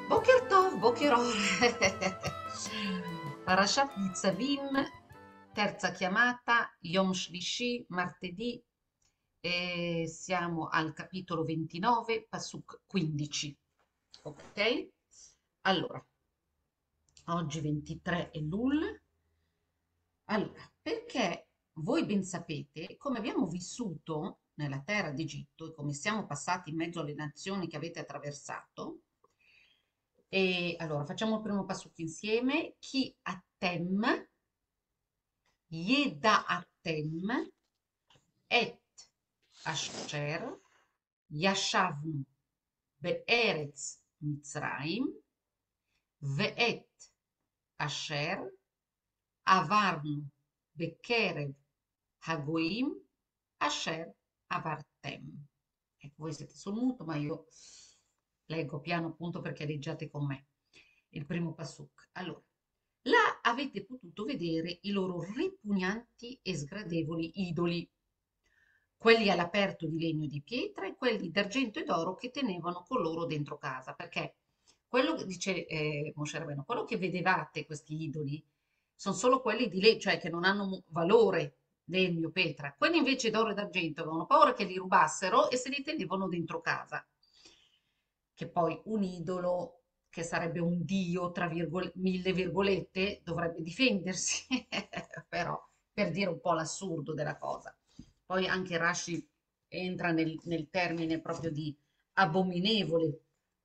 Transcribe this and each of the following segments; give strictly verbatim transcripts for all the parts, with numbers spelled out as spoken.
Boker Tov, Boker Or. Parashat Nitzavim, terza chiamata, Yom Shlishi, martedì, e siamo al capitolo ventinove, Pasuk quindici. Ok? Allora, oggi ventitré Elul. Allora, perché voi ben sapete come abbiamo vissuto nella terra d'Egitto e come siamo passati in mezzo alle nazioni che avete attraversato. E allora facciamo il primo passo insieme. Chi attem, Yeda'atem, et asher, yashavnu be'eretz Mitzrayim, ve'et asher, avarnu bekerev hagoim, asher avartem. Ecco, voi siete sul muto, ma io leggo piano appunto perché leggiate con me il primo pasuk. Allora, là avete potuto vedere i loro ripugnanti e sgradevoli idoli, quelli all'aperto di legno e di pietra e quelli d'argento e d'oro che tenevano con loro dentro casa, perché quello che dice eh, Moshe Rabbeinu, quello che vedevate, questi idoli, sono solo quelli di legno, cioè che non hanno mu- valore, legno, pietra. Quelli invece d'oro e d'argento avevano paura che li rubassero e se li tenevano dentro casa. Che poi un idolo, che sarebbe un dio, tra virgole- mille virgolette, dovrebbe difendersi, però per dire un po' l'assurdo della cosa. Poi anche Rashi entra nel, nel termine proprio di abominevole,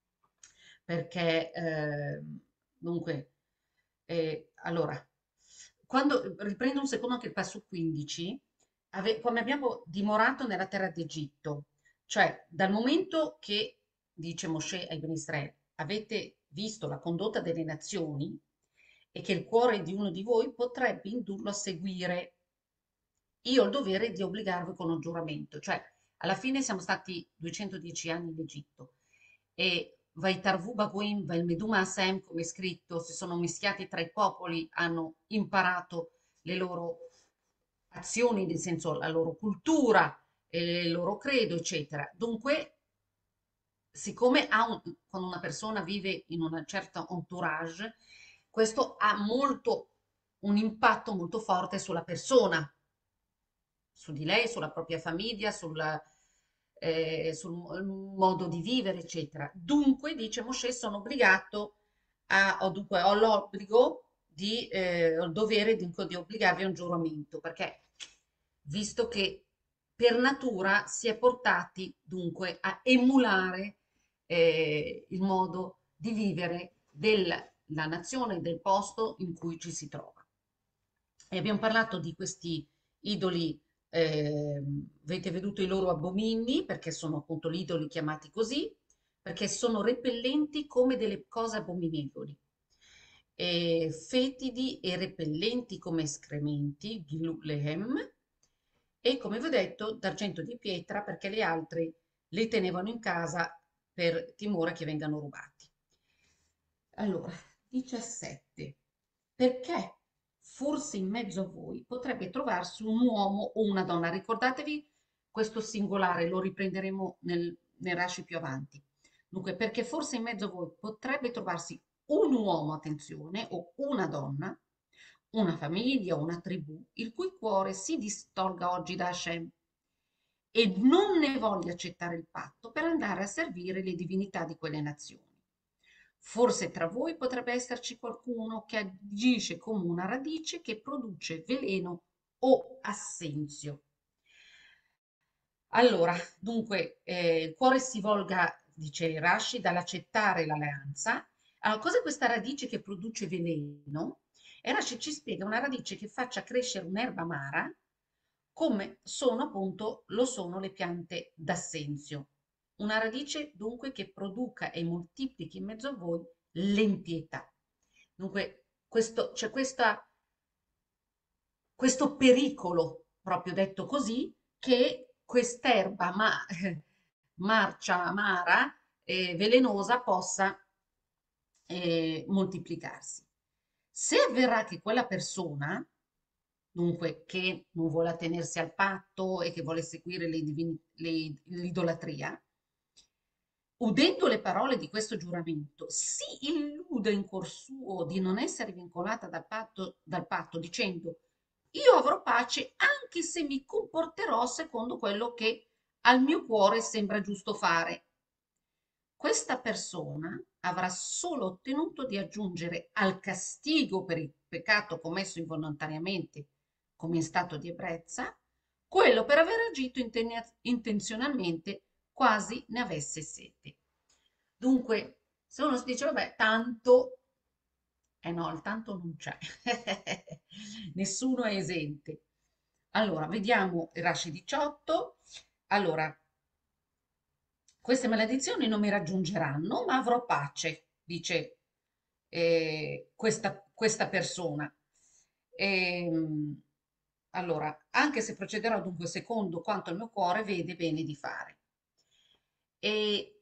perché eh, dunque, eh, allora, quando riprendo un secondo anche il passo quindici, ave- come abbiamo dimorato nella terra d'Egitto, cioè dal momento che, dice Mosè ai Beni Israele, avete visto la condotta delle nazioni e che il cuore di uno di voi potrebbe indurlo a seguire, io ho il dovere di obbligarvi con un giuramento, cioè alla fine siamo stati duecentodieci anni in Egitto e Vaitarvu Baguim, Vailmeduma Hasem, come è scritto, si sono mischiati tra i popoli, hanno imparato le loro azioni, nel senso la loro cultura, eh, il loro credo, eccetera. Dunque, siccome ha un- quando una persona vive in una certa entourage, questo ha molto un impatto molto forte sulla persona, su di lei, sulla propria famiglia, sul, eh, sul mo- modo di vivere, eccetera. Dunque, dice Mosè, sono obbligato a, ho, dunque, ho l'obbligo di, eh, ho il dovere di, di obbligarvi a un giuramento, perché visto che per natura si è portati dunque a emulare eh, il modo di vivere della nazione, del posto in cui ci si trova. E abbiamo parlato di questi idoli, ehm, avete veduto i loro abomini, perché sono appunto gli idoli chiamati così, perché sono repellenti come delle cose abominevoli, e fetidi e repellenti come escrementi, Gilu Lehem, e come vi ho detto, d'argento di pietra, perché le altre le tenevano in casa per timore che vengano rubati. Allora, diciassette. Perché forse in mezzo a voi potrebbe trovarsi un uomo o una donna. Ricordatevi questo singolare, lo riprenderemo nel, nel Rashi più avanti. Dunque, perché forse in mezzo a voi potrebbe trovarsi un uomo, attenzione, o una donna, una famiglia, una tribù, il cui cuore si distolga oggi da Hashem e non ne voglia accettare il patto per andare a servire le divinità di quelle nazioni. Forse tra voi potrebbe esserci qualcuno che agisce come una radice che produce veleno o assenzio. Allora, dunque, eh, il cuore si volga, dice Rashi, dall'accettare l'alleanza. Allora, cos'è questa radice che produce veleno? E Rashi ci spiega una radice che faccia crescere un'erba amara, come sono appunto, lo sono le piante d'assenzio. Una radice dunque che produca e moltiplichi in mezzo a voi l'impietà. Dunque, questo, c'è questa questo pericolo, proprio detto così, che quest'erba ma, marcia, amara, e velenosa possa eh, moltiplicarsi. Se avverrà che quella persona, dunque che non vuole attenersi al patto e che vuole seguire le divini- le- l'idolatria, Udendo le parole di questo giuramento, si illude in cuor suo di non essere vincolata dal patto, dal patto dicendo: io avrò pace anche se mi comporterò secondo quello che al mio cuore sembra giusto fare. Questa persona avrà solo ottenuto di aggiungere al castigo per il peccato commesso involontariamente, come in stato di ebbrezza, quello per aver agito intenia- intenzionalmente quasi ne avesse sete. Dunque, se uno si dice, vabbè, tanto, eh no, il tanto non c'è, nessuno è esente. Allora, vediamo il Rashi diciotto. Allora, queste maledizioni non mi raggiungeranno, ma avrò pace, dice eh, questa, questa persona. Ehm, allora, anche se procederò dunque secondo quanto il mio cuore vede bene di fare. E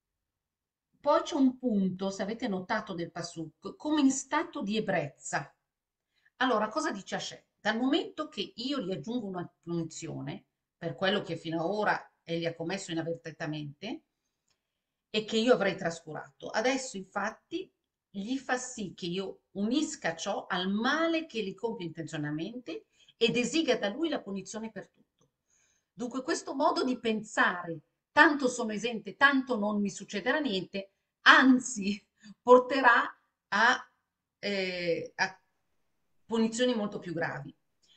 poi c'è un punto, se avete notato del Pasuk, come in stato di ebbrezza. Allora, cosa dice Hashem? Dal momento che io gli aggiungo una punizione per quello che fino ad ora egli ha commesso inavvertitamente e che io avrei trascurato, adesso infatti gli fa sì che io unisca ciò al male che li compie intenzionalmente ed esiga da lui la punizione per tutto. Dunque, questo modo di pensare, tanto sono esente, tanto non mi succederà niente, anzi porterà a, eh, a punizioni molto più gravi.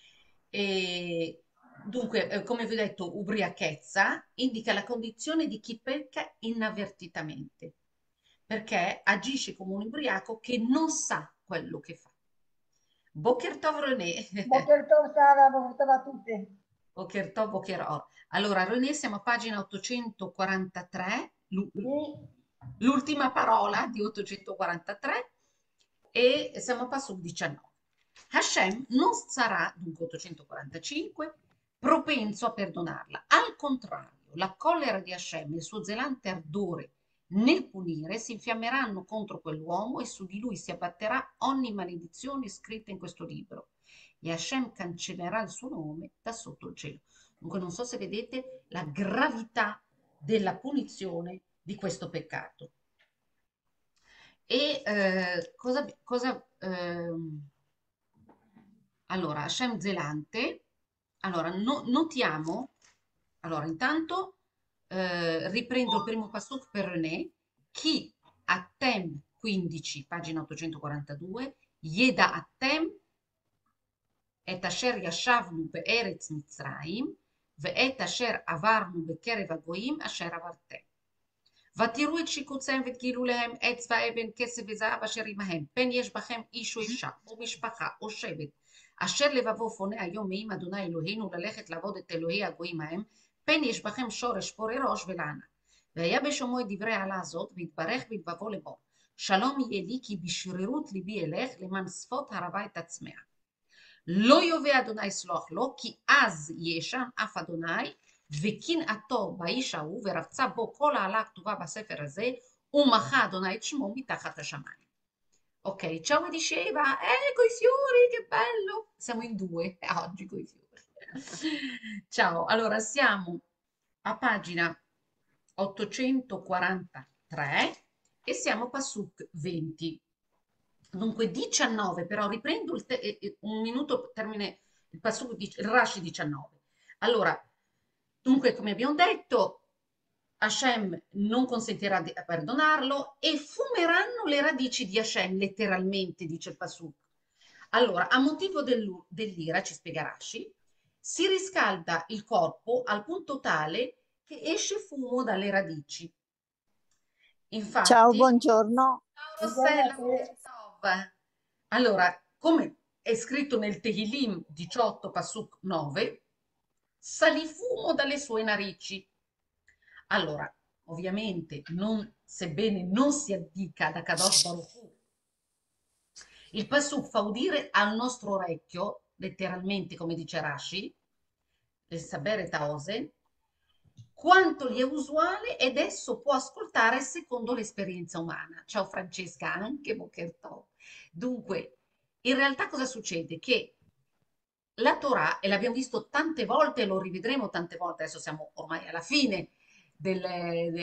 E, dunque, eh, come vi ho detto, ubriachezza indica la condizione di chi pecca inavvertitamente, perché agisce come un ubriaco che non sa quello che fa. Boker Tov René. Boker Tov Sara, Boker Tov a tutti. Boker Tov, Boker Or. Allora, René, siamo a pagina ottocentoquarantatré, l'u- Sì, l'ultima parola di ottocentoquarantatré e siamo a passo diciannove. Hashem non sarà, dunque ottocentoquarantacinque, propenso a perdonarla. Al contrario, la collera di Hashem e il suo zelante ardore nel punire si infiammeranno contro quell'uomo e su di lui si abbatterà ogni maledizione scritta in questo libro. E Hashem cancellerà il suo nome da sotto il cielo. Dunque non so se vedete la gravità della punizione di questo peccato. E eh, cosa, cosa ehm, allora, Hashem zelante, allora no- notiamo, allora intanto eh, riprendo il primo pasuk per René, chi attem quindici, pagina ottocentoquarantadue, Yeda attem את אשר ישבנו בארץ מצרים, ואת אשר עברנו בקרב הגויים אשר עברתם. ותראו את שיקוציהם ותגילו להם עץ ואבן, כסף וזהב אשר עמהם, פן יש בכם איש או אישה, או משפחה, או שבט, אשר לבבו פונה היום מעם אדוני אלוהינו ללכת לעבוד את אלוהי הגויים ההם, פן יש בכם שורש פורה ראש ולענה. והיה בשומעו את דברי העלה הזאת, והתברך בלבבו לאמור, שלום יהיה לי כי בשרירות ליבי אלך, למען שפות הרבה את הצמאה. לא יובא אדוני סלוח לו, כי אז יאשם אף אדוני, וקנאתו באיש ההוא, ורבצה בו כל העלה הכתובה בספר הזה, ומחה אדוני את שמו מתחת השמיים. Ok, ciao mi diceva, eh, coi fiori, che bello! Siamo in due eh, oggi coi fiori. Ciao, allora siamo a pagina ottocentoquarantatré e siamo a Pasuk venti. Dunque diciannove, però riprendo il te- eh, eh, un minuto, termine il Pasuk, dic- il Rashi diciannove. Allora, dunque, come abbiamo detto, Hashem non consentirà di perdonarlo e fumeranno le radici di Hashem, letteralmente, dice il Pasuk. Allora, a motivo dell'u- dell'ira, ci spiega Rashi, si riscalda il corpo al punto tale che esce fumo dalle radici. Ciao, Infatti, buongiorno. ciao buongiorno a Rossella, te. Boker Tov. Allora, come è scritto nel Tehillim diciotto, Pasuk nove, salì fumo dalle sue narici. Allora, ovviamente, non, sebbene non si addica ad Akadosh Baruch Hu, il Pasuk fa udire al nostro orecchio, letteralmente come dice Rashi, il sapere Taosen, quanto gli è usuale ed esso può ascoltare secondo l'esperienza umana. Ciao Francesca, anche Boker Tov. Dunque, in realtà cosa succede? Che la Torah, e l'abbiamo visto tante volte, lo rivedremo tante volte, adesso siamo ormai alla fine del, de-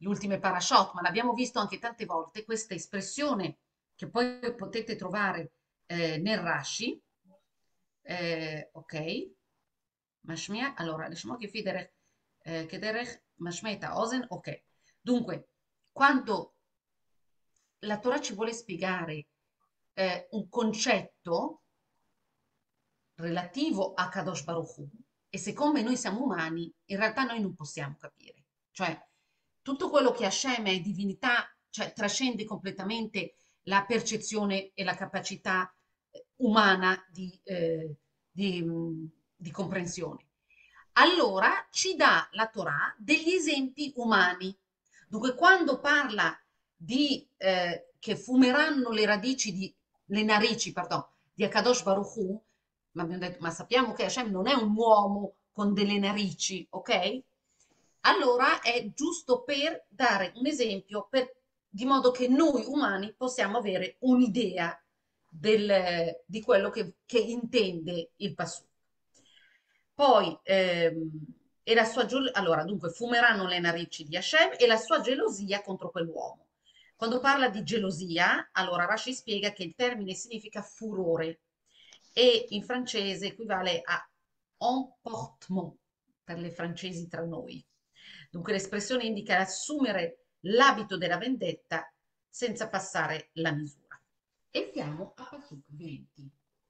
ultime parashot, ma l'abbiamo visto anche tante volte, questa espressione che poi potete trovare eh, nel Rashi, eh, ok, Mashmia, allora, lasciamo che fidere, eh, che derech, mashmeta, ozen, ok. Dunque, quando la Torah ci vuole spiegare eh, un concetto relativo a Kadosh Baruch Hu, e siccome noi siamo umani, in realtà noi non possiamo capire. Cioè, tutto quello che Hashem è divinità, cioè trascende completamente la percezione e la capacità eh, umana di, eh, di, mh, di comprensione. Allora ci dà la Torah degli esempi umani. Dunque, quando parla di eh, che fumeranno le radici di, le narici, pardon, di Akadosh Baruch Hu, ma, abbiamo detto, ma sappiamo che Hashem non è un uomo con delle narici, ok? Allora è giusto per dare un esempio, per- di modo che noi umani possiamo avere un'idea del- di quello che, che intende il Pasù. Poi, ehm, e la sua, giol- allora, dunque, fumeranno le narici di Hashem e la sua gelosia contro quell'uomo. Quando parla di gelosia, allora Rashi spiega che il termine significa furore e in francese equivale a emportement per le francesi tra noi. Dunque l'espressione indica assumere l'abito della vendetta senza passare la misura. E siamo a Pasuk venti.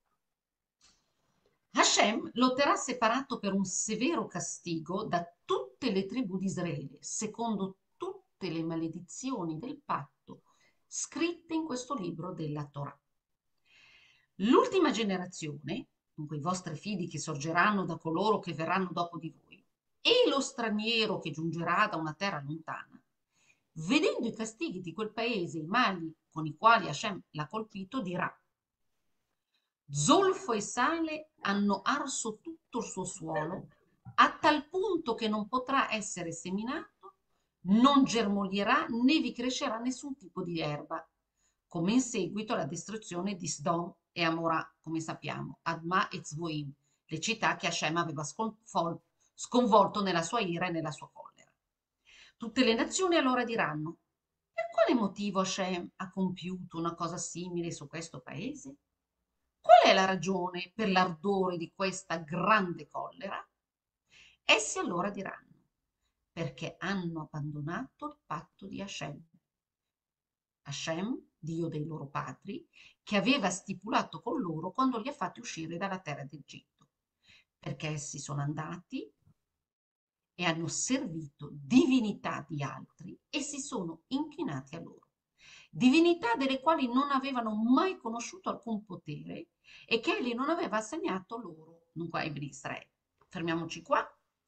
Hashem lo terrà separato per un severo castigo da tutte le tribù di Israele, secondo tutte le maledizioni del patto scritte in questo libro della Torah. L'ultima generazione, dunque i vostri figli che sorgeranno da coloro che verranno dopo di voi, e lo straniero che giungerà da una terra lontana, vedendo i castighi di quel paese, i mali con i quali Hashem l'ha colpito, dirà: zolfo e sale hanno arso tutto il suo suolo, a tal punto che non potrà essere seminato, non germoglierà né vi crescerà nessun tipo di erba, come in seguito alla distruzione di Sdom e Amorà, come sappiamo, Adma e Zvoim, le città che Hashem aveva sconfol- sconvolto nella sua ira e nella sua collera. Tutte le nazioni allora diranno: per quale motivo Hashem ha compiuto una cosa simile su questo paese? Qual è la ragione per l'ardore di questa grande collera? Essi allora diranno: perché hanno abbandonato il patto di Hashem. Hashem, Dio dei loro padri, che aveva stipulato con loro quando li ha fatti uscire dalla terra d'Egitto, perché essi sono andati e hanno servito divinità di altri e si sono inchinati a loro. Divinità delle quali non avevano mai conosciuto alcun potere e che egli non aveva assegnato loro, dunque ai Bni Israele. Fermiamoci qua.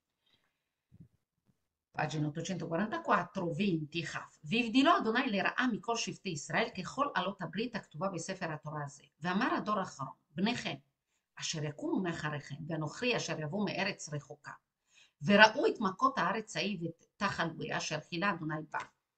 Pagina ottocentoquarantaquattro, venti, Chaf. והבדילו אדוני לרעה מכל שבטי ישראל ככל עלות הברית הכתובה בספר התורה הזה. ואמר הדור האחרון, בניכם, אשר יקומו מאחריכם, ואנוכי אשר יבוא מארץ רחוקה, וראו את מכות הארץ ההיא ואת תחלואיה אשר חילה אדוני בה.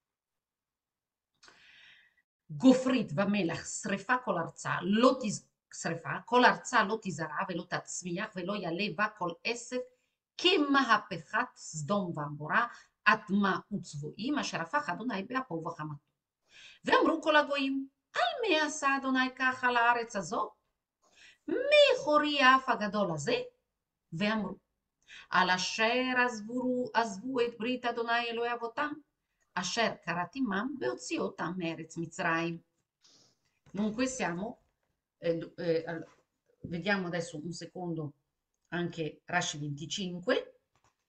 גופרית ומלח, שרפה כל ארצה, לא תז... שרפה, כל ארצה לא תזרע ולא תצמיח ולא יעלה בה כל עשב כמהפכת סדום ועמורה, אדמה וצבועים, אשר הפך אדוני באפו ובחמתו. ואמרו כל הגויים, על מי עשה אדוני ככה לארץ הזאת? מי חורי האף הגדול הזה? ואמרו, על אשר עזבו, עזבו את ברית אדוני אלוהי אבותם, אשר קראת עמם והוציא אותם מארץ מצרים. Dunque siamo, eh, eh, all- vediamo adesso un secondo anche Rashi venticinque.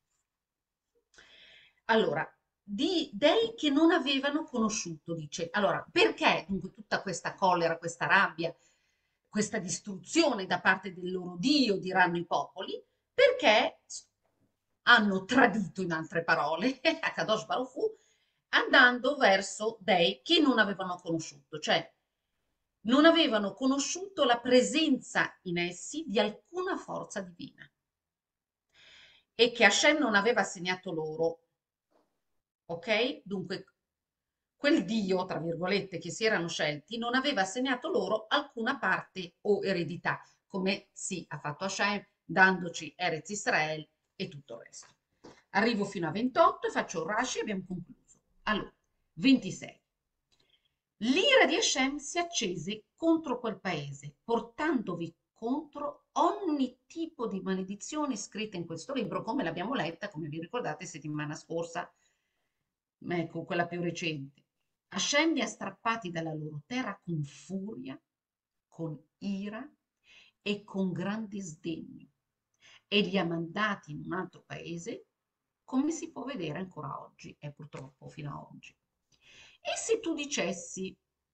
Allora, di dei che non avevano conosciuto, dice. Allora, perché dunque tutta questa collera, questa rabbia, questa distruzione da parte del loro Dio, diranno i popoli? Perché hanno tradito, in altre parole, a Kadosh Baruch Hu, andando verso dei che non avevano conosciuto, cioè non avevano conosciuto la presenza in essi di alcuna forza divina e che Hashem non aveva assegnato loro. Ok? Dunque, quel Dio, tra virgolette, che si erano scelti, non aveva assegnato loro alcuna parte o eredità, come sì ha fatto Hashem, dandoci Eretz Israel e tutto il resto. Arrivo fino a ventotto e faccio un Rashi e abbiamo concluso. Allora, ventisei. L'ira di Hashem si accese contro quel paese, portandovi contro ogni tipo di maledizione scritta in questo libro, come l'abbiamo letta, come vi ricordate, settimana scorsa, ecco, quella più recente. Hashem li ha strappati dalla loro terra con furia, con ira e con grande sdegno e li ha mandati in un altro paese, come si può vedere ancora oggi, e purtroppo fino a oggi. E se tu dicessi,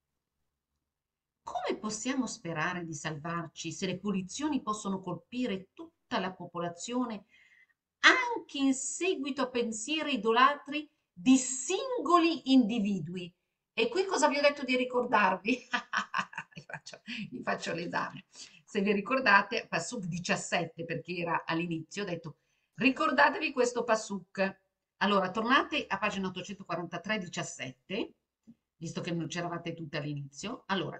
come possiamo sperare di salvarci se le punizioni possono colpire tutta la popolazione anche in seguito a pensieri idolatri di singoli individui? E qui cosa vi ho detto di ricordarvi? Vi faccio, vi faccio l'esame. Se vi ricordate, Pasuk diciassette, perché era all'inizio, ho detto ricordatevi questo Pasuk. Allora, tornate a pagina ottocentoquarantatré, diciassette, visto che non c'eravate tutte all'inizio. Allora,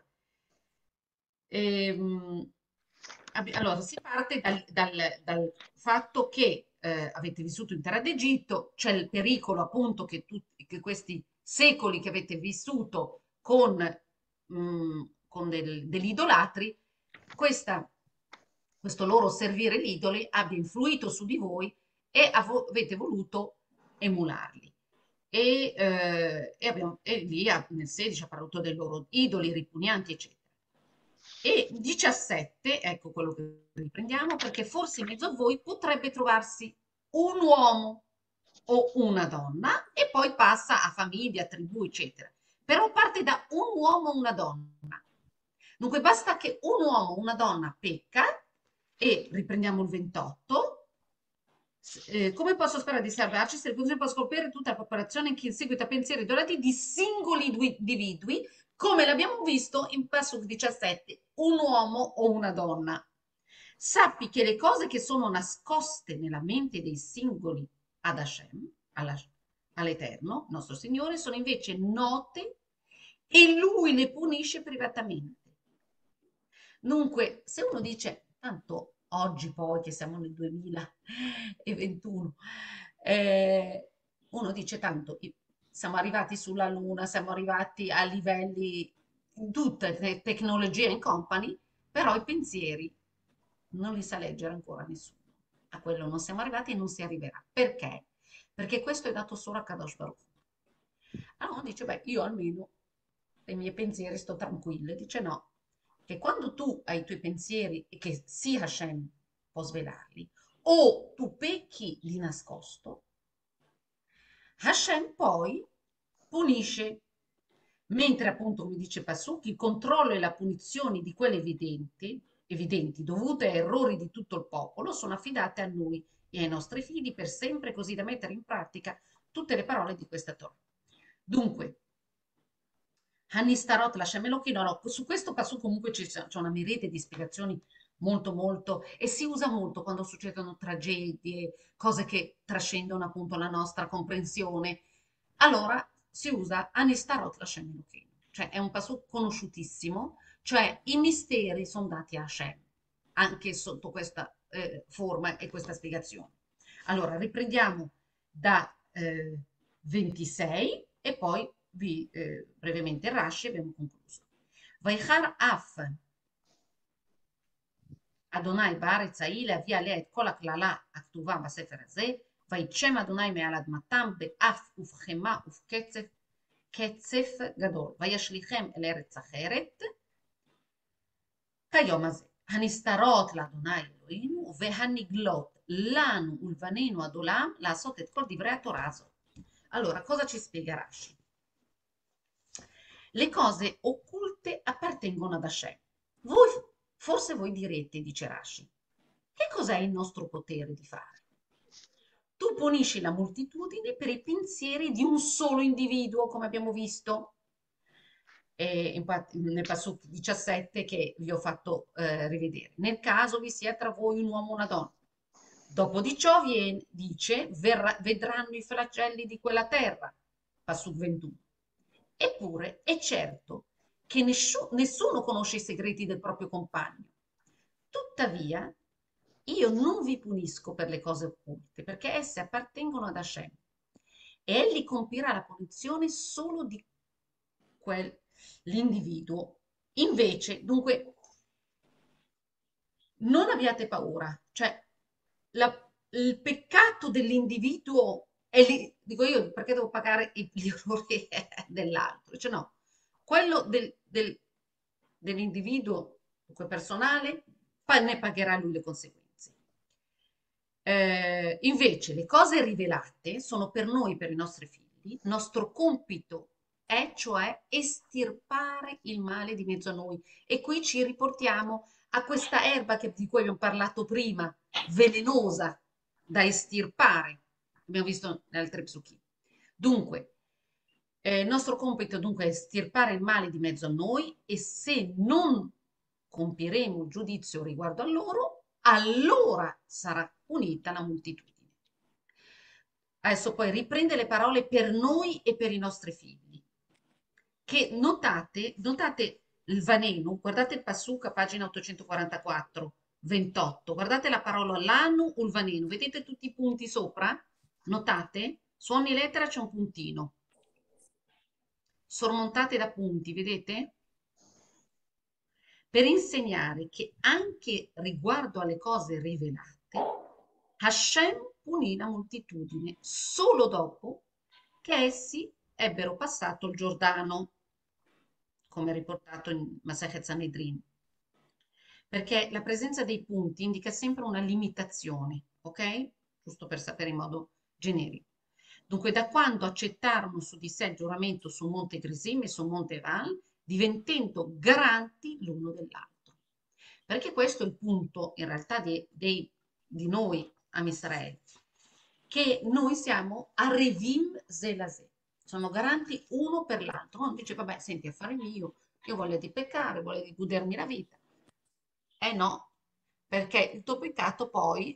Ehm, abbi- allora, si parte dal, dal- dal fatto che eh, avete vissuto in terra d'Egitto, c'è il pericolo appunto che, tutti, che questi secoli che avete vissuto con, mm, con del- degli idolatri, questa- questo loro servire gli idoli abbia influito su di voi e avo- avete voluto emularli. E, eh, e abbiamo- e lì ha- nel sedici ha parlato dei loro idoli ripugnanti, eccetera. E diciassette, ecco quello che riprendiamo, perché forse in mezzo a voi potrebbe trovarsi un uomo o una donna e poi passa a famiglia, tribù, eccetera. Però parte da un uomo o una donna. Dunque basta che un uomo o una donna pecca e riprendiamo il ventotto. S- eh, come posso sperare di salvarci se le posizioni possono scoprire tutta la popolazione che in seguito a pensieri idolati di singoli dui- individui, come l'abbiamo visto in Pasuk diciassette, un uomo o una donna? Sappi che le cose che sono nascoste nella mente dei singoli ad Hashem, alla- all'Eterno, nostro Signore, sono invece note e Lui le punisce privatamente. Dunque, se uno dice, tanto oggi poi che siamo nel duemilaventuno, eh, uno dice tanto, i- siamo arrivati sulla Luna, siamo arrivati a livelli in tutte le tecnologie in company, però i pensieri non li sa leggere ancora nessuno. A quello non siamo arrivati e non si arriverà. Perché? Perché questo è dato solo a Kadosh Baruch Hu. Allora uno dice, beh, io almeno i miei pensieri sto tranquillo. Dice no, che quando tu hai i tuoi pensieri e che sì Hashem può svelarli, o tu pecchi di nascosto, Hashem poi punisce, mentre appunto, come dice Pasuk, il controllo e la punizione di quelle evidenti, evidenti dovute a errori di tutto il popolo sono affidate a noi e ai nostri figli per sempre, così da mettere in pratica tutte le parole di questa Torah. Dunque, Hannistarot, lasciamelo qui, no, no, su questo passo comunque c'è c'è una miriade di spiegazioni molto molto e si usa molto quando succedono tragedie, cose che trascendono appunto la nostra comprensione. Allora si usa Anistarot lasciamelo qui, cioè è un passo conosciutissimo, cioè i misteri sono dati a Hashem, anche sotto questa eh, forma e questa spiegazione. Allora riprendiamo da eh, ventisei e poi vi eh, brevemente Rashi abbiamo concluso. Vaichar Af, אדוני בארץ ההיא להביא עליה את כל הקללה הכתובה בספר הזה, ויצ'ם אדוני מעל אדמתם באף ובחמה ובקצף, קצף גדול, וישליכם אל ארץ אחרת, כיום הזה. הנסתרות לאדוני אלוהינו, והנגלות לנו ולבנינו עד עולם, לעשות את כל דברי התורה הזאת. Allora, cosa ci spiega Rashi? Le cose occulte appartengono ad Hashem. Voi, forse voi direte, dice Rashi, che cos'è il nostro potere di fare? Tu punisci la moltitudine per i pensieri di un solo individuo, come abbiamo visto eh, infatti, nel Pasuk diciassette che vi ho fatto eh, rivedere. Nel caso vi sia tra voi un uomo o una donna. Dopo di ciò viene, dice, verrà- vedranno i flagelli di quella terra. Pasuk ventuno. Eppure è certo che nessu- nessuno conosce i segreti del proprio compagno. Tuttavia, io non vi punisco per le cose occulte, perché esse appartengono ad Hashem. e egli compirà la punizione solo di quell'individuo. Invece, dunque, non abbiate paura, cioè la- il peccato dell'individuo è lì, dico io, perché devo pagare i- gli errori dell'altro? Cioè no, quello del- del- dell'individuo, dunque personale, pa- ne pagherà lui le conseguenze. Eh, invece le cose rivelate sono per noi, per i nostri figli, nostro compito è cioè estirpare il male di mezzo a noi. E qui ci riportiamo a questa erba che- di cui abbiamo parlato prima, velenosa da estirpare, abbiamo visto nelle altre psuchi. Dunque, eh, il nostro compito dunque è estirpare il male di mezzo a noi e se non compiremo giudizio riguardo a loro, allora sarà punita la moltitudine. Adesso poi riprende le parole per noi e per i nostri figli. Che notate, notate il vaneno, guardate il Passuca, pagina ottocentoquarantaquattro, ventotto, guardate la parola l'anu, il vaneno, vedete tutti i punti sopra? Notate? Su ogni lettera c'è un puntino, sormontate da punti, vedete? Per insegnare che anche riguardo alle cose rivelate, Hashem punì la moltitudine solo dopo che essi ebbero passato il Giordano, come riportato in Masechet Sanedrin, perché la presenza dei punti indica sempre una limitazione, ok? Giusto per sapere in modo generico. Dunque, da quando accettarono su di sé il giuramento sul monte Gerizim e sul monte Val, diventando garanti l'uno dell'altro. Perché questo è il punto, in realtà, di, dei- di noi, a Israele, che noi siamo Arevim Zelazé, sono garanti uno per l'altro. Uno dice, vabbè, senti, affare mio, io voglio di peccare, voglio di godermi la vita. Eh no, perché il tuo peccato poi,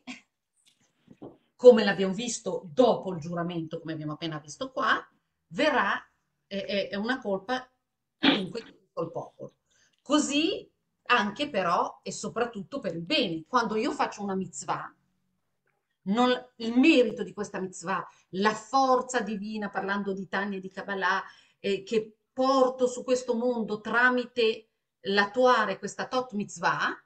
come l'abbiamo visto dopo il giuramento, come abbiamo appena visto qua, verrà, è, è- è una colpa dunque di tutto il popolo. Così anche però e soprattutto per il bene. Quando io faccio una mitzvah, non- il merito di questa mitzvah, la forza divina, parlando di Tanya e di Kabbalah, eh, che porto su questo mondo tramite l'attuare questa tot mitzvah,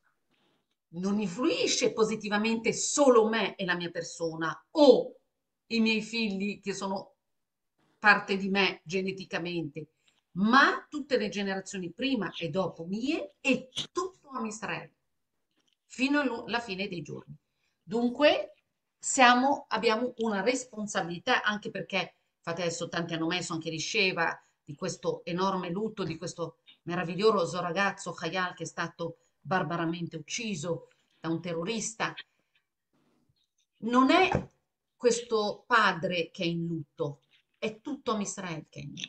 non influisce positivamente solo me e la mia persona o i miei figli che sono parte di me geneticamente, ma tutte le generazioni prima e dopo mie e tutto Am Israele fino alla fine dei giorni. Dunque siamo, abbiamo una responsabilità anche perché, infatti adesso tanti hanno messo anche Riceva di questo enorme lutto, di questo meraviglioso ragazzo Khayal che è stato barbaramente ucciso da un terrorista. Non è questo padre che è in lutto, è tutto Am Israele che è in lutto.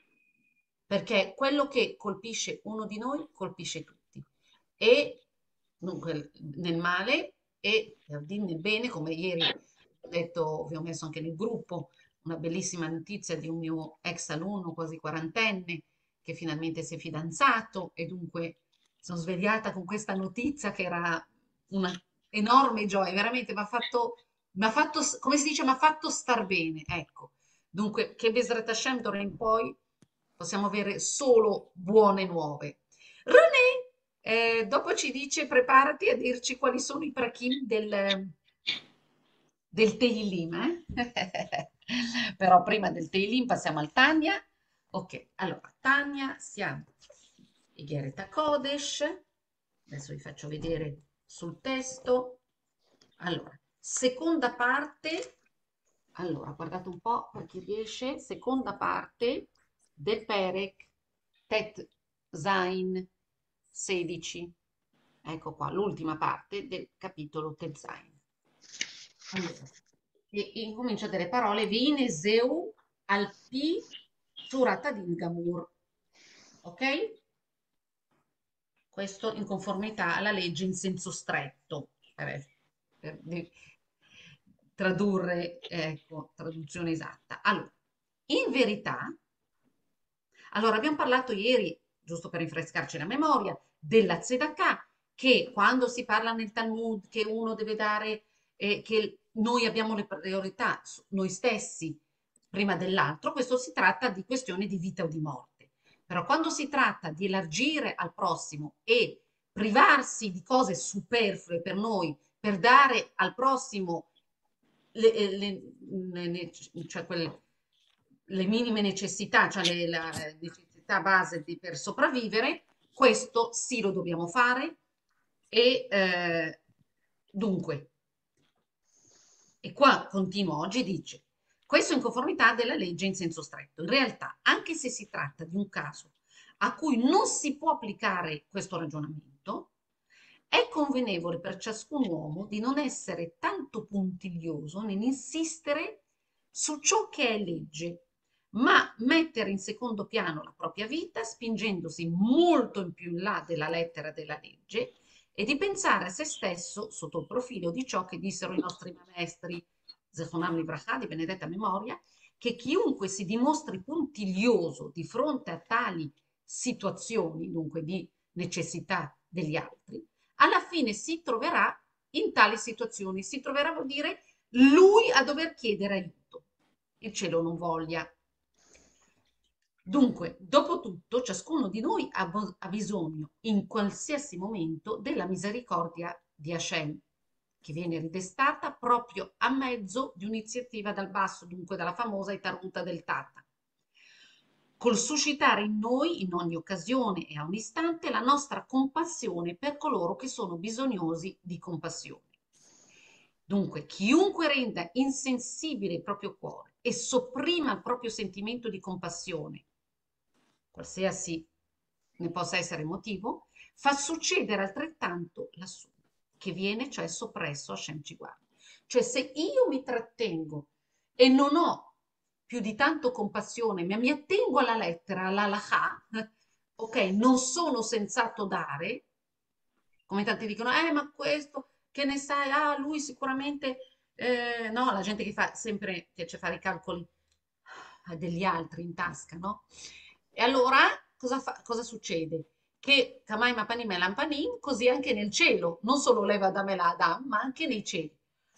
Perché quello che colpisce uno di noi colpisce tutti. E dunque nel male e nel bene, come ieri ho detto, vi ho messo anche nel gruppo una bellissima notizia di un mio ex alunno, quasi quarantenne, che finalmente si è fidanzato e dunque sono svegliata con questa notizia che era una enorme gioia, veramente mi ha fatto, mi ha fatto, come si dice, mi ha fatto star bene, ecco. Dunque, che Besrat Hashem d'ora in poi possiamo avere solo buone nuove. René, eh, dopo ci dice, preparati a dirci quali sono i prachim del, del Teilim, eh? Però prima del Teilim passiamo al Tania. Ok, allora, Tania, siamo Ighereta Kodesh. Adesso vi faccio vedere sul testo. Allora, seconda parte. Allora, guardate un po' per chi riesce. Seconda parte del Perek Tet Zain sedici. Ecco qua, l'ultima parte del capitolo Tet Zain. Allora, e incomincio delle parole Vine Zeu al Pi Surata Din Gamur. Ok? Questo in conformità alla legge in senso stretto, per, per di- tradurre, ecco, traduzione esatta. Allora, in verità, allora abbiamo parlato ieri, giusto per rinfrescarci la memoria, della tzedakah, che quando si parla nel Talmud che uno deve dare, eh, che noi abbiamo le priorità, su- noi stessi, prima dell'altro, questo si tratta di questioni di vita o di morte. Però quando si tratta di elargire al prossimo e privarsi di cose superflue per noi, per dare al prossimo le, eh, le- le- ne- cioè quelle- le minime necessità, cioè le, la necessità base di- per sopravvivere, questo sì lo dobbiamo fare e eh, dunque, e qua continuo oggi, dice, questo in conformità della legge in senso stretto. In realtà, anche se si tratta di un caso a cui non si può applicare questo ragionamento, è convenevole per ciascun uomo di non essere tanto puntiglioso nell'insistere su ciò che è legge, ma mettere in secondo piano la propria vita, spingendosi molto in più in là della lettera della legge e di pensare a se stesso sotto il profilo di ciò che dissero i nostri maestri, Zechonam Livrachà, di benedetta memoria, che chiunque si dimostri puntiglioso di fronte a tali situazioni, dunque di necessità degli altri, alla fine si troverà in tali situazioni, si troverà, vuol dire, lui a dover chiedere aiuto. Il cielo non voglia. Dunque, dopo tutto, ciascuno di noi ha, bo- ha bisogno in qualsiasi momento della misericordia di Hashem, che viene ridestata proprio a mezzo di un'iniziativa dal basso, dunque dalla famosa Itaruta del Tata, col suscitare in noi, in ogni occasione e a un istante, la nostra compassione per coloro che sono bisognosi di compassione. Dunque, chiunque renda insensibile il proprio cuore e sopprima il proprio sentimento di compassione, qualsiasi ne possa essere il motivo, fa succedere altrettanto lassù, che viene cioè soppresso a Shem ci guarda. Cioè se io mi trattengo e non ho più di tanto compassione, ma mi attengo alla lettera, alla halakha, ok, non sono sensato dare, come tanti dicono, eh, ma questo, che ne sai, ah, lui sicuramente, eh, no, la gente che fa sempre, piace fare i calcoli ah, degli altri in tasca, no? E allora cosa, fa- cosa succede? Che Kamai Mapanim e Lampanim, così anche nel cielo, non solo leva da me la Adam, ma anche nei cieli.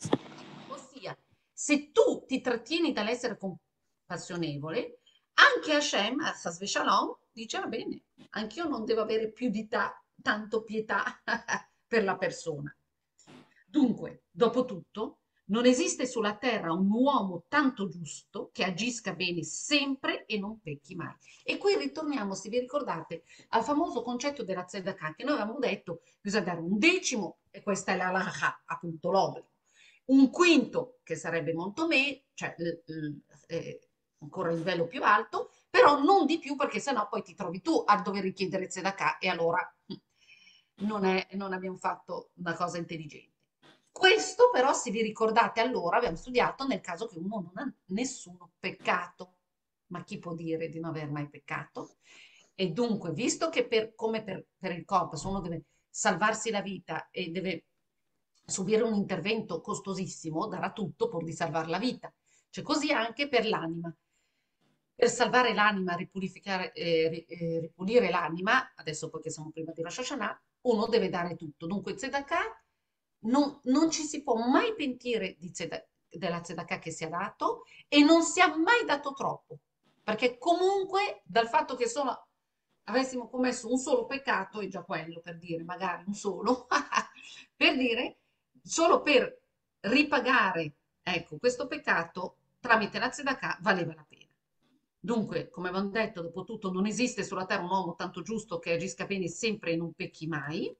Ossia, se tu ti trattieni dall'essere compassionevole, anche Hashem, a Chas Shalom, dice, va bene, anch'io non devo avere più di ta- tanto pietà per la persona. Dunque, dopo tutto, non esiste sulla terra un uomo tanto giusto che agisca bene sempre e non pecchi mai. E qui ritorniamo, se vi ricordate, al famoso concetto della tzedakah, che noi avevamo detto che bisogna dare un decimo, e questa è la halakha, appunto l'obbligo, un quinto, che sarebbe molto meno, cioè eh, ancora il livello più alto, però non di più perché sennò poi ti trovi tu a dover richiedere tzedakah e allora non, è, non abbiamo fatto una cosa intelligente. Questo però, se vi ricordate allora, abbiamo studiato nel caso che uno non ha nessuno peccato. Ma chi può dire di non aver mai peccato? E dunque, visto che per, come per, per il corpo, se uno deve salvarsi la vita e deve subire un intervento costosissimo, darà tutto pur di salvare la vita. Cioè così anche per l'anima. Per salvare l'anima, ripurificare, eh, ri- eh, ripulire l'anima, adesso poi che siamo prima di Rosh Hashanah, uno deve dare tutto. Dunque, Tzedakah non, non ci si può mai pentire di Tzedakah, della Tzedakah che si è dato e non si è mai dato troppo, perché comunque dal fatto che solo avessimo commesso un solo peccato, è già quello per dire, magari un solo, per dire, solo per ripagare, ecco, questo peccato tramite la Tzedakah valeva la pena. Dunque, come abbiamo detto, dopo tutto non esiste sulla terra un uomo tanto giusto che agisca bene sempre e non pecchi mai.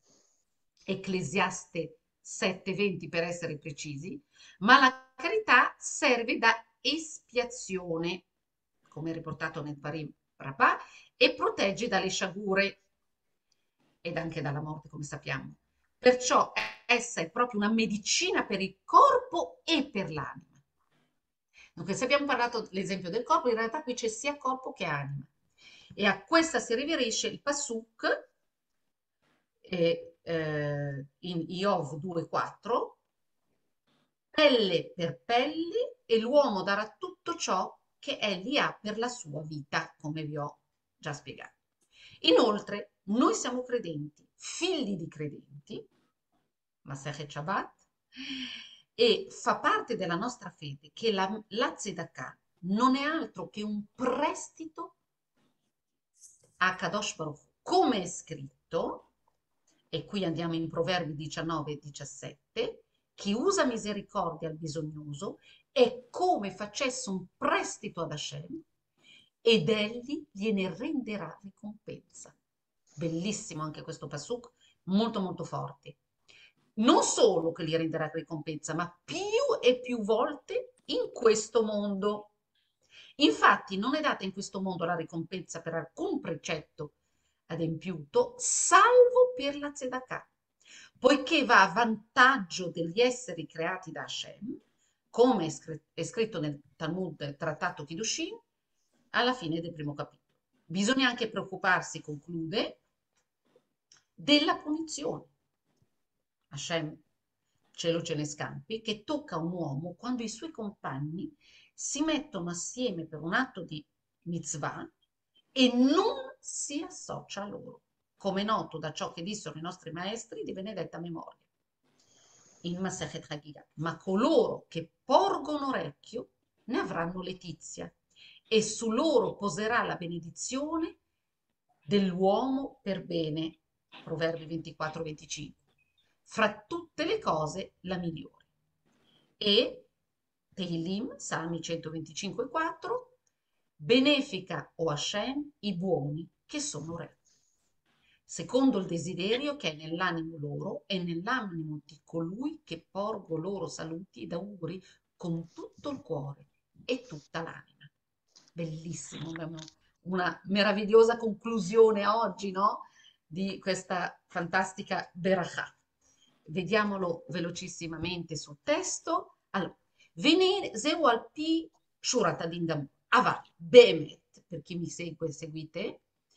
Ecclesiaste sette venti per essere precisi, ma la carità serve da espiazione, come è riportato nel Parim Rapà, e protegge dalle sciagure ed anche dalla morte, come sappiamo. Perciò essa è proprio una medicina per il corpo e per l'anima. Dunque, se abbiamo parlato dell'esempio del corpo, in realtà qui c'è sia corpo che anima. E a questa si riferisce il Pasuk eh, eh, in Iov due quattro, pelle per pelle, e l'uomo darà tutto ciò che egli ha per la sua vita, come vi ho già spiegato. Inoltre, noi siamo credenti, figli di credenti, Masechet Shabbat, e fa parte della nostra fede che la, la Tzedakah non è altro che un prestito a Kadosh Baruch Hu. Come è scritto, e qui andiamo in Proverbi diciannove e diciassette, chi usa misericordia al bisognoso è come facesse un prestito ad Hashem ed egli gliene renderà ricompensa. Bellissimo anche questo pasuk, molto molto forte. Non solo che gli renderà ricompensa, ma più e più volte in questo mondo. Infatti non è data in questo mondo la ricompensa per alcun precetto adempiuto, salvo per la tzedakah, poiché va a vantaggio degli esseri creati da Hashem, come è, scr- è scritto nel Talmud, nel trattato Kiddushin, alla fine del primo capitolo. Bisogna anche preoccuparsi, conclude, della punizione. Hashem, cielo ce ne scampi, che tocca a un uomo quando i suoi compagni si mettono assieme per un atto di mitzvah e non si associa a loro, come è noto da ciò che dissero i nostri maestri di benedetta memoria in Masechet Haggadah. Ma coloro che porgono orecchio ne avranno letizia e su loro poserà la benedizione dell'uomo per bene. Proverbi ventiquattro venticinque. Fra tutte le cose la migliore. E Tehillim, Salmi centoventicinque quattro, benefica, o Hashem, i buoni che sono re, secondo il desiderio che è nell'animo loro e nell'animo di colui che porgo loro saluti ed auguri con tutto il cuore e tutta l'anima. Bellissimo, una, una meravigliosa conclusione oggi, no? Di questa fantastica Berachà. Vediamolo velocissimamente sul testo. Allora, venire zeu al pi שורת הדין גמור. אבל באמת, per chi mi segue, seguite,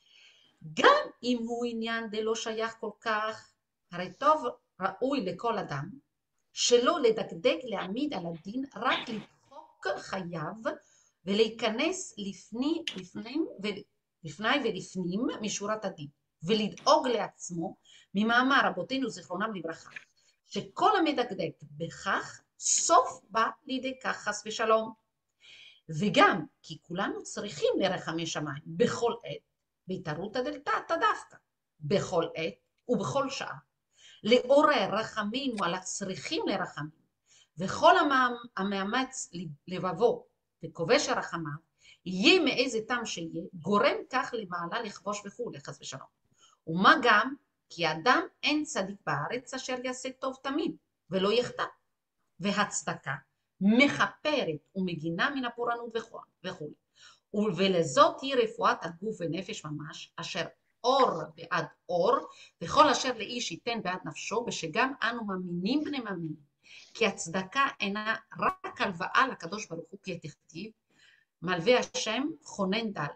גם אם הוא עניין דלא שייך כל כך, הרי טוב ראוי לכל אדם, שלא לדקדק להעמיד על הדין, רק לדחוק חייו ולהיכנס לפני, לפנים, לפני ולפנים משורת הדין, ולדאוג לעצמו, ממאמר רבותינו זיכרונם לברכה, שכל המדקדק בכך סוף בא לידי כך חס ושלום. וגם כי כולנו צריכים לרחמי שמיים בכל עת, בהתערותא דלתתא דווקא, בכל עת ובכל שעה, לעורר רחמינו על הצריכים לרחמים, וכל המאמץ לבבו וכובש הרחמיו, יהיה מאיזה טעם שיהיה, גורם כך למעלה לכבוש וכולי, חס ושלום. ומה גם כי אדם אין צדיק בארץ אשר יעשה טוב תמיד ולא יחטא, והצדקה מכפרת ומגינה מן הפורענות וכו'. ולזאת היא רפואת הגוף ונפש ממש, אשר אור בעד אור, וכל אשר לאיש ייתן בעד נפשו, ושגם אנו מאמינים בני מאמינים, כי הצדקה אינה רק הלוואה לקדוש ברוך הוא, כי תכתיב, מלווה השם חונן דל,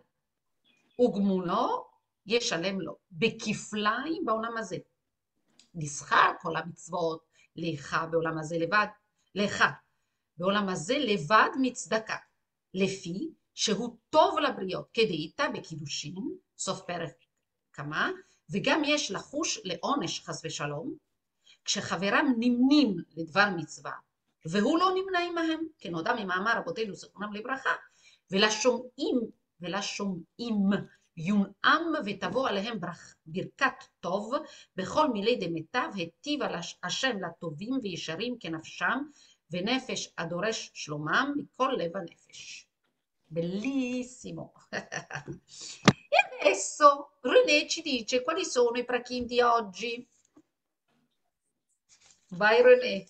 וגמולו ישלם לו, בכפליים בעולם הזה. נשכר כל המצוות, לך בעולם הזה לבד, לך. בעולם הזה לבד מצדקה, לפי שהוא טוב לבריות, כדאיתא בקידושין, סוף פרק כמה, וגם יש לחוש לעונש חס ושלום, כשחברם נמנים לדבר מצווה, והוא לא נמנה עמהם, כנודע ממאמר רבותינו זיכרונם לברכה, ולשומעים, ולשומעים יונעם ותבוא עליהם ברכ, ברכת טוב, בכל מילי דמיטב היטיב על השם לטובים וישרים כנפשם, ונפש הדורש שלומם מכל לב הנפש. Bellissimo. E adesso René ci dice quali sono i prachim di oggi. Vai René.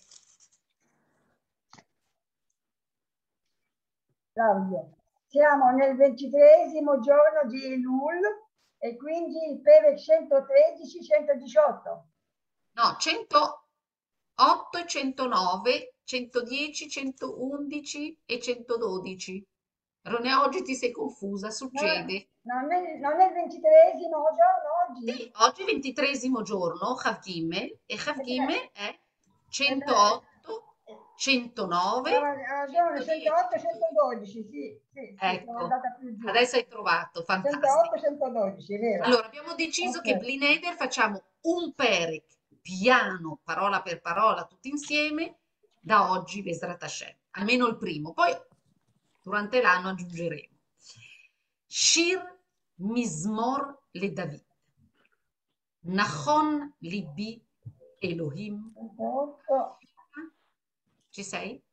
Claudio, siamo nel ventitreesimo giorno di Elul e quindi il Perek centotredici centodiciotto. No, centootto e centonove, centodieci, centoundici e centododici. René, oggi ti sei confusa, succede. No, non, è, non è il ventitreesimo giorno oggi? Sì, oggi è il ventitreesimo giorno, Chav Gimel, e Chav Gimel è centootto, centonove, Ha ragione, centootto centododici, sì, sì, sì, sono ecco, andata più giù. adesso hai trovato, fantastico. centootto centododici, è vero. Allora, abbiamo deciso Okay. che Bli Neder facciamo un perek, piano, parola per parola, tutti insieme, da oggi, Besrat Hashem, almeno il primo. Poi durante l'anno aggiungeremo. Shir Mizmor le David. Nachon libi Elohim. trentotto. Ci sei?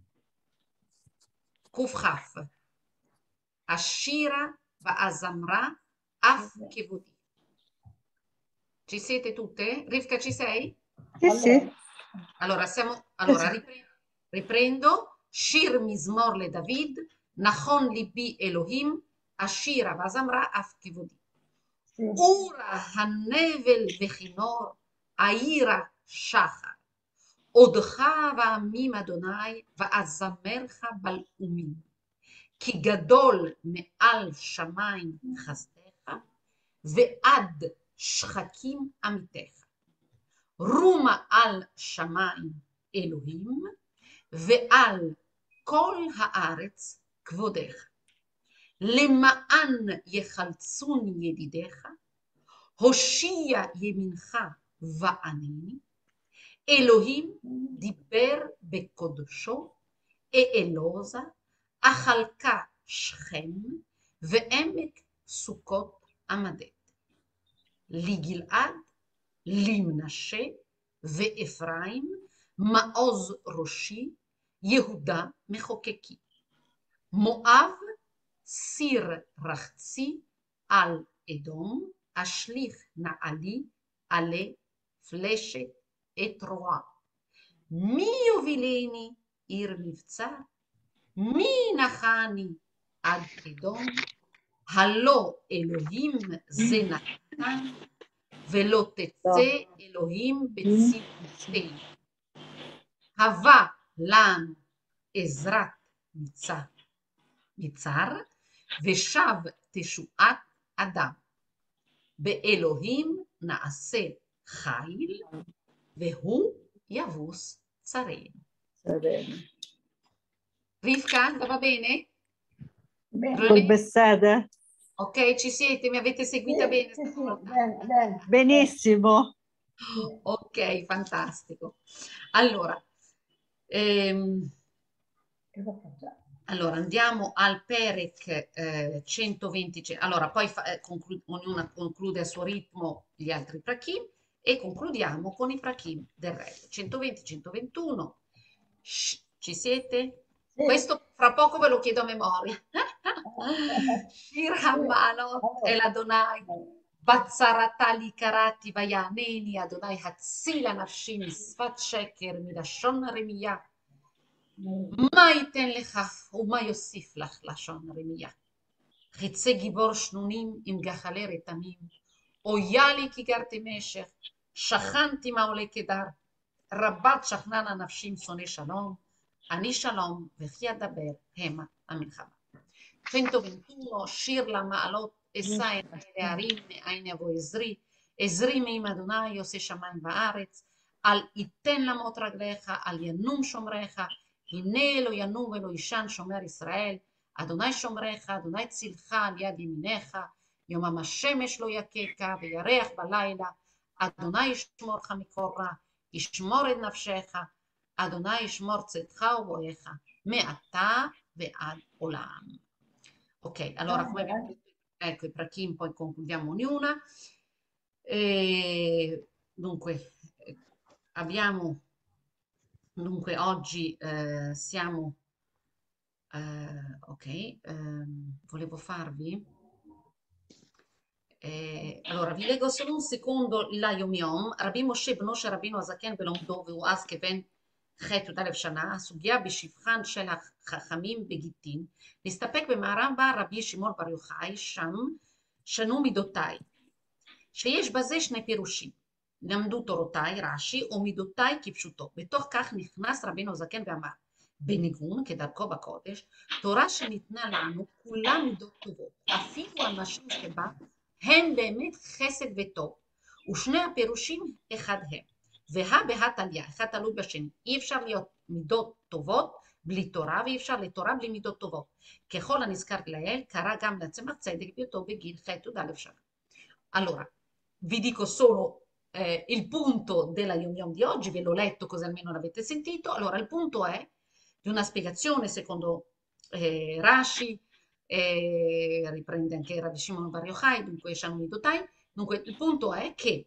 Kufchaf. Ashira Va'azamra Af Kevodi. Ci siete tutte? Rivka, ci sei? Sì, sì. Allora, siamo, allora ripre- riprendo. Shir Mizmor le David, Nachon libi Elohim, Ashira Vazamra Af Kevodi. Sì. Ura Hanevel Vechinor, Aira Shachar. Odcha Va'amim Adonai, Va'azamercha Bal'umim. כי גדול מעל שמיים חסדיך, ועד שחקים עמיתך. רומה על שמיים אלוהים, ועל כל הארץ כבודך. למען יחלצון ידידיך, הושיע ימינך וענני. אלוהים דיבר בקודשו, אעלוזה, החלקה שכם ועמק סוכות עמדת. לגלעד, למנשה ואפרים, מעוז ראשי, יהודה מחוקקי. מואב, סיר רחצי, על אדום, אשליך נעלי, עלה פלשת את רועה. מי יובילני עיר מבצע? מי נחני עד אדום? הלא אלוהים זה נתן, ולא תצא אלוהים בצדקתנו. הבא לנו עזרת מצר, מצר, ושב תשועת אדם. באלוהים נעשה חיל, והוא יבוס צרינו. Rivka, va bene? Bene. Col Bessede? Ok, ci siete? Mi avete seguita Sì, bene? sì, sì, bene, bene. Benissimo. Ok, fantastico. Allora, ehm, Cosa facciamo? allora andiamo al Perec eh, centoventi. ce- Allora, poi fa- eh, conclu- ognuna conclude a suo ritmo gli altri prachim e concludiamo con i prachim del re. centoventi centoventuno. Shh, ci siete? Sì. Questo fra poco ve lo chiedo a memoria. Shir Sì. Hamalot Allora. el Adonai. Bazzaratali karati vayaneni Adonai hatzila nafshi misfat sheker midashon remiya. מה ייתן לך ומה יוסיף לך לשון רמייה. חצי גיבור שנונים עם גחלי רתמים, אויה לי כי גרתי משך, שכנתי מעולה קדר, רבת שכננה נפשים שונא שלום, אני שלום וכי אדבר המה המלחמה. centoventuno, שיר למעלות, אשא עיני להרים, מאין יבוא עזרי, עזרי מעם אדוני עושה שמיים וארץ, אל ייתן למות רגליך, אל ינום שומריך, הנה לא ינום ולא יישן שומר ישראל, אדוני שומריך, אדוני צילך על יד ימינך, יומם השמש לא יככה וירח בלילה, אדוני ישמורך מכל רע, ישמור את נפשך, אדוני ישמור צאתך ובואך, מעתה ועד עולם. Ok, allora come abbiamo detto, ecco i prachim, poi concludiamo ognuna. E, dunque, eh, abbiamo, dunque oggi eh, siamo, eh, ok, ehm, volevo farvi, eh, allora vi leggo solo un secondo l'Ayom Yom, Rabbi Moshe bno של רבינו הזקן בלומדו והוא אז כבן ח' י"א שנה, הסוגיה בשבחן של החכמים בגיטין, נסתפק במאמר בה רבי שמעון בר יוחאי, שם שנו מידותיי, שיש בזה שני פירושים, למדו תורותיי, רש"י, או מידותיי כפשוטו. בתוך כך נכנס רבינו הזקן ואמר, בניגון, כדרכו בקודש, תורה שניתנה לנו כולה מידות טובות, אפילו אנשים שבה הם באמת חסד וטוב, ושני הפירושים אחד הם. והא בהא תליא, אחד תלוי בשני. אי אפשר להיות מידות טובות בלי תורה, ואי אפשר לתורה בלי מידות טובות. ככל הנזכר לעיל, קרא גם לצמח צדק בהיותו בגיל ח' י"א שנה. Allora, vi dico solo eh, il punto della Yom Yom di oggi, ve l'ho letto così almeno l'avete sentito. Allora, il punto è di una spiegazione secondo eh, Rashi, eh, riprende anche Rabbi Shimon Bar Yochai, dunque Shannon Midotai. Dunque il punto è che,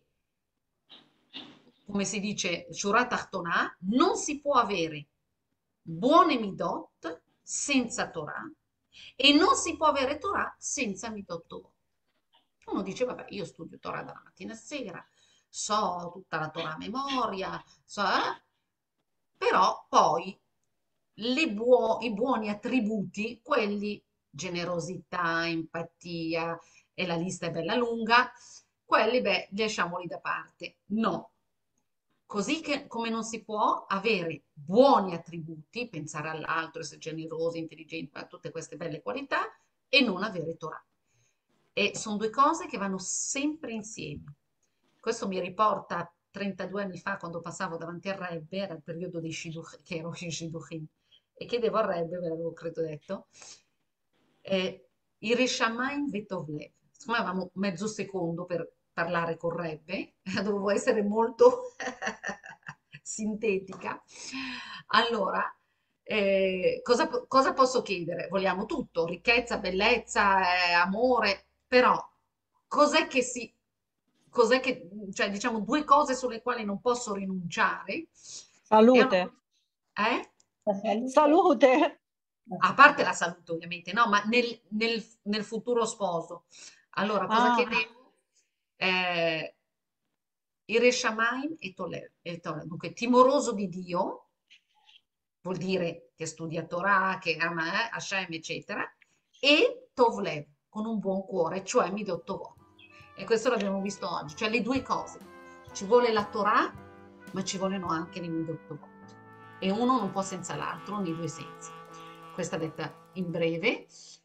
come si dice, Shura Tachtonah, non si può avere buone midot senza Torah e non si può avere Torah senza midot tovot. Uno dice, vabbè, io studio Torah dalla mattina a sera, so tutta la Torah a memoria, so, eh? Però poi le buo- i buoni attributi, quelli generosità, empatia, e la lista è bella lunga, quelli, beh, lasciamoli da parte. No. Così che, come non si può avere buoni attributi, pensare all'altro, essere generosi, intelligenti, tutte queste belle qualità, e non avere Torah. E sono due cose che vanno sempre insieme. Questo mi riporta a trentadue anni fa, quando passavo davanti al Rebbe, era il periodo dei Shidduch, che ero in Shidduchim, e chiedevo al Rebbe, ve l'avevo credo detto, eh, Yireh Shamayim veTov Lev. Siccome avevamo mezzo secondo per parlare col Rebbe, dovevo essere molto sintetica. Allora, eh, cosa, po- cosa posso chiedere? Vogliamo tutto, ricchezza, bellezza, eh, amore, però cos'è che si, cos'è che, cioè diciamo due cose sulle quali non posso rinunciare, Salute. erano, eh? La salute. Salute. A parte la salute ovviamente, no, ma nel, nel- nel futuro sposo. Allora, cosa Ah, chiedevo? Eh, Yireh Shamayim e Tolev, e Tolev. Dunque, timoroso di Dio, vuol dire che studia Torah, che ama eh, Hashem, eccetera, e Tovlev, con un buon cuore, cioè Midot Tovot. E questo l'abbiamo visto oggi, cioè le due cose. Ci vuole la Torah, ma ci vogliono anche le Midot Tovot. E uno non può senza l'altro, nei due sensi. Questa detta in breve.